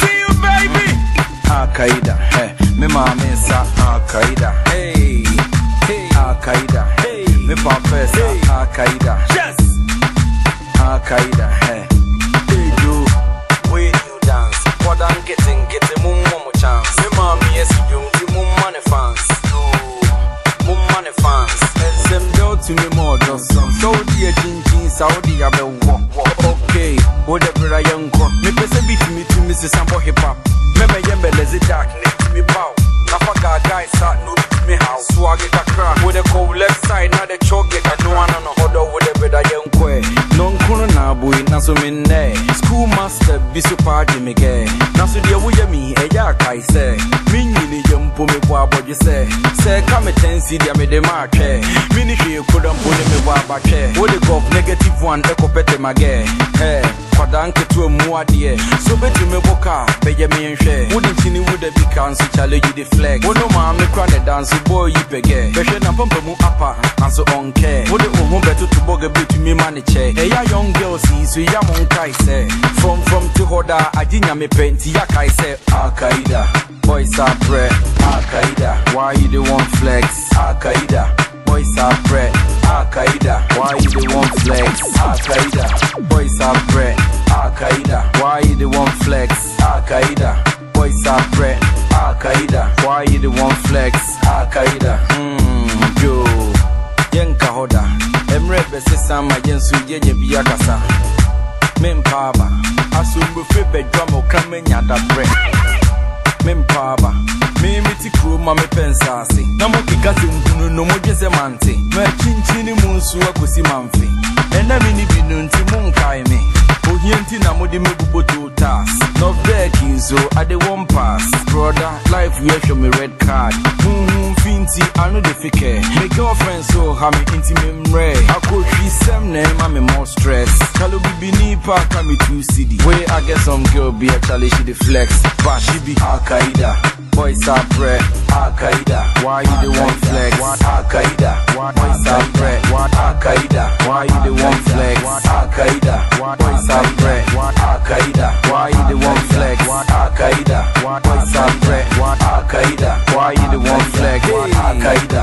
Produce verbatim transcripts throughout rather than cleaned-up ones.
see you, baby. Al-Qaeda, hey, me mama sa Al-Qaeda, hey, hey, Al-Qaeda, hey, me papa sa Al-Qaeda, Yes. Al-Qaeda, hey, hey, do we you dance, what I'm getting, getting mum mum chance. Me mama yes you do mum money fans, mum money fans. And some do to me more just some. So the chin Saudi abe wo. Okay, whatever I am go. Me pese beat me to me say sample hip hop. Me me yembe lazy dark need me bow. Na faga guys start no me how. Swag it a crack with the cold left side now the choke it. I know I no other whatever I am go. No nkono na boy na so me ne. School master be so party me ge. Na so dia wo yemi e ya kai say. Me nyini yempo me bo aboje say. Say come tensi dia me de ma twe. Me ni hwe kodam bo ne me bo abatwe. Wo the gov negative one e ko pete mage. Hey, kwadanke to mu ade. So betu me boka be ye me nhwe. Wo di tini wo da bi kan so challenge the flex. Wo no ma me kra ne dance boy yi pege. Be hwe na pampa mu apa anso on care. Wo de ohun betu to boga betu me man che. Hey ya young girls see so ya mon kai say. From from to hoda ajinya me penti ya kai say Al-Qaeda. Boys are bread, Al-Qaeda. Why you the one flex? Al-Qaeda. Boys are bread, Al-Qaeda. Why you the one flex? Al-Qaeda. Boys are bread, Al-Qaeda. Why you the one flex? Al-Qaeda. Boys are bread, Al-Qaeda. Why you the one flex? Al-Qaeda. Hmm, yo. Yenka hoda. Emre bese sama yensu yenye biyakasa. Mempaba. Asumbu febe drama kamenya da bread. Mempaba. Me miti crew ma me pensasi. Na mo kikasi mbunu no mo jese mante. Me chinchini munsu akosi manfi. Ena mini binu nti munkai me. Ohienti na mo di me buboto tas. No begging so I dey one pass. Brother, life we show me red card. Hmm finti I know the fike. Me girlfriend so ha me inti memre. I go three sem name ma me more stress. Kalu bibini pa ka me two C D. Where I get some girl be actually she the flex. But she be Al-Qaeda. Boys are bread, Al-Qaeda. Why you the one flex? Al-Qaeda. Boys are bread, Al-Qaeda. Why you the one flex? Al-Qaeda. Boys are bread, Al-Qaeda. Why you the one flex? Al-Qaeda. Boys are bread, Al-Qaeda. Why you the one flex? Al-Qaeda.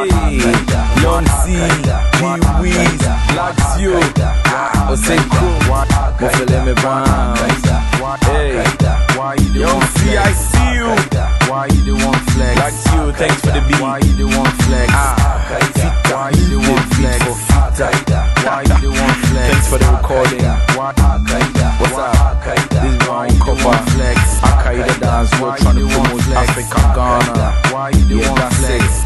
Hey, Lon C, P-Weez, Laxio, Osenko, Mofele me bang. Hey, Young C, I see you. Why you the one flex? Laxio, thanks for the beat. Why you the one flex? Ah, why you the one flex? Why you the one flex? Thanks for the recording. What's up? This is my cover flex. Al-Qaeda dance, we're trying to promote Africa, Ghana. Why you the one flex?